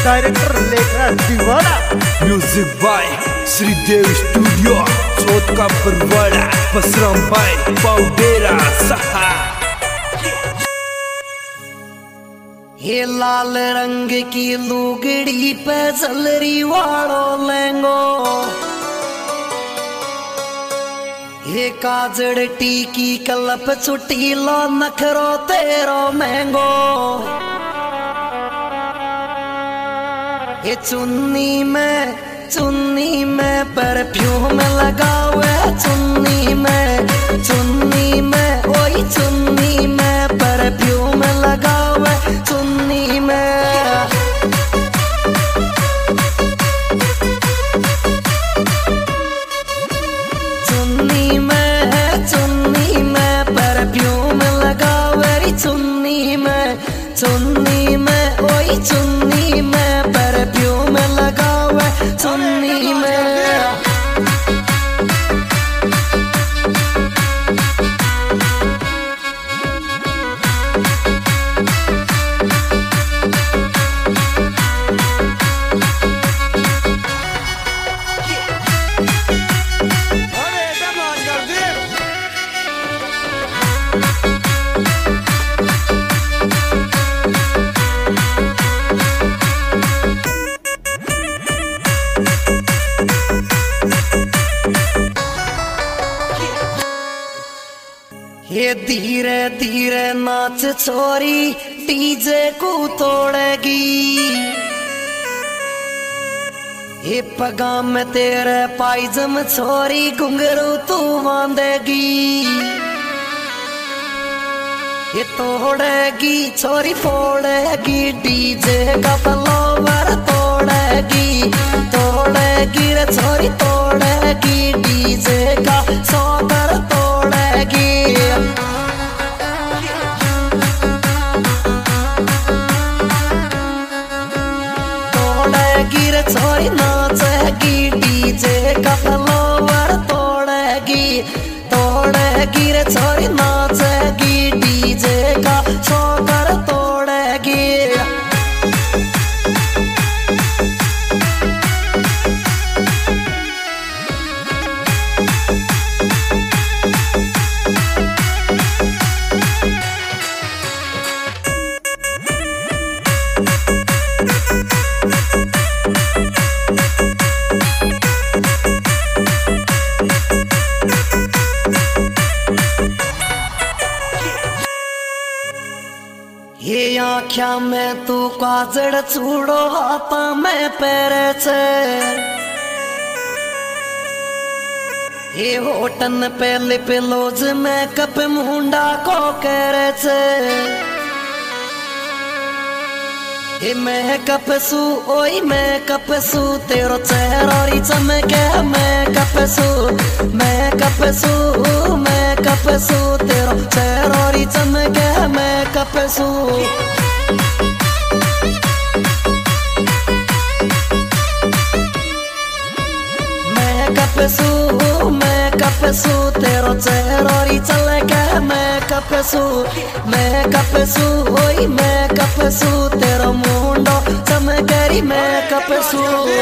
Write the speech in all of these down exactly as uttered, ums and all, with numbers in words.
Director Lekhraj Deewana. Music by Shridev studio, Chauth ka Barwara, Basram भाई पाउडेरा सहा। ये लाल रंग की लुगड़ी पे जलरी वालो लेंगो, ये काजड़ टीकी कलप छुट्टी लो नखरो तेरो महंगो। ये चुन्नी में चुन्नी में परफ्यूम लगावे, चुन्नी में चुन्नी में ओई चुन्नी में परफ्यूम लगावे, चुन्नी में चुन्नी में चुन्नी में परफ्यूम लगावे, चुन्नी में चुन्नी में ओई चुन्नी में परफ्यूम लगावे, चुन्नी में। ये धीरे धीरे नाच छोरी डीजे को तोड़ेगी, ये पगा में तेरे पायजम छोरी घुंघरू तू बांधेगी। ये तोड़ेगी छोरी फोड़ेगी डीजे का फ्लावर, तोड़ेगी तोड़ेगी रे छोरी तोड़ेगी डीजे का सौगर, तोड़ेगी तोड़ेगी रे छोरी नाचेगी डीजे का फ्लावर, तोड़ेगी तोड़ेगी रे छोरी नाचेगी डीजे का सौगर, तोड़ेगी। ये आँख्या में तू काजड़ चूड़ो हाथा में पैरे छे, ये होटन पे लिप लोज में कप मुंडा को करे छे। ये मैं कपसू ओई मैं कपसू तेरो चेहरा चमके, मैं कपसू मैं कपसू मैं कपसू तेरो चेहरा चमके, मैं कपसू। मैं कपसू मैं कपसू तेरो चेहरा चमके, मैं कपसू मैं कपसू ओई मैं कपसू तेरो मुंडो चमकेरी, मैं कपसू।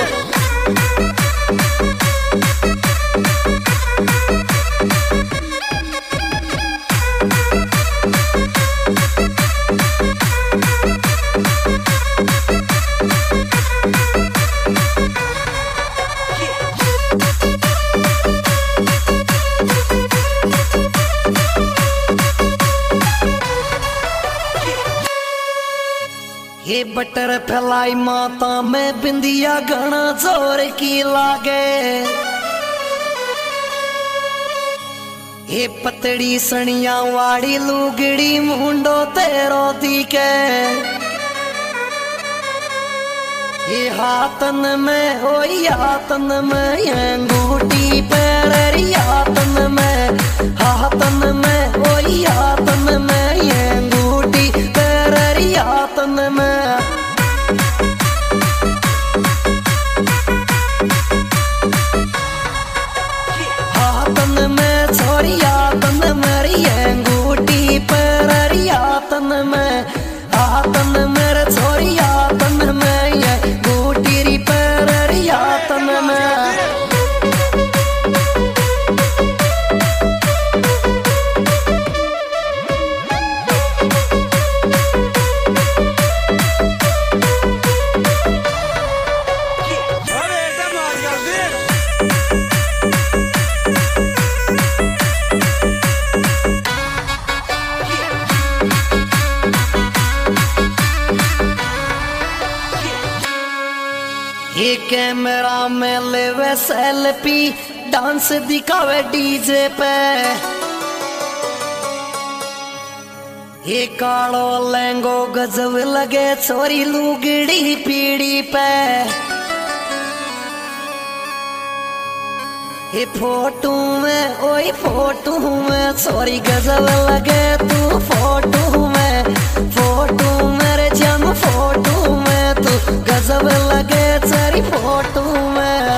ये बटर फैलाई माता में बिंदिया घना जोर की लागे, ये पतड़ी सनिया वाड़ी लुगड़ी मुंडो तेरो दिखे, ये हाथन में ओई हाथन में अंगूठी पैरी, हाथन में हाथन में ओई हाथन में अंगूठी पैरी, हाथन में। हाथन में छोरी हाथन मेरी अंगूठी पैरी, हाथन में हाथन मेरे छोरी हाथन में कैमरा में लेवे सेल्फी, डांस दिखावे डीजे पे। ये कालो लहंगो गजब लगे छोरी लुगड़ी पीड़ी पे। ये फोटो में ओए फोटो में छोरी गजब लगे तू फोटो में। फोटो मेरे जम फोटो में तू गजब लगे तेरी फोटो में।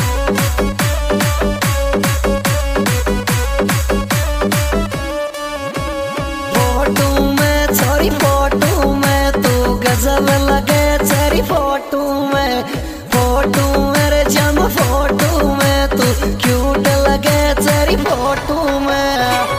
फोटो में छोरी फोटो में तू गजब लगे तेरी फोटो में। फोटो मेरे जम फोटो में तू क्यूट लगे तेरी फोटो में।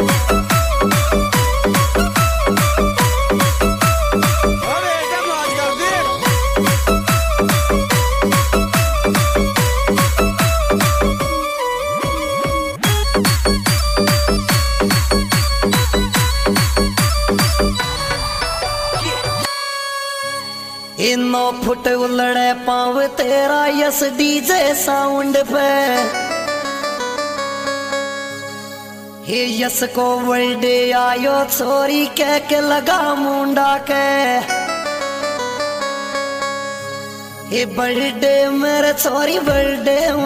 इनो फुट उलड़े पाव तेरा यस डीजे साउंड पे। हे यस को बर्थडे आयो छोरी कह के लगा मुंडा के। हे बर्थडे मेरे छोरी बर्थडे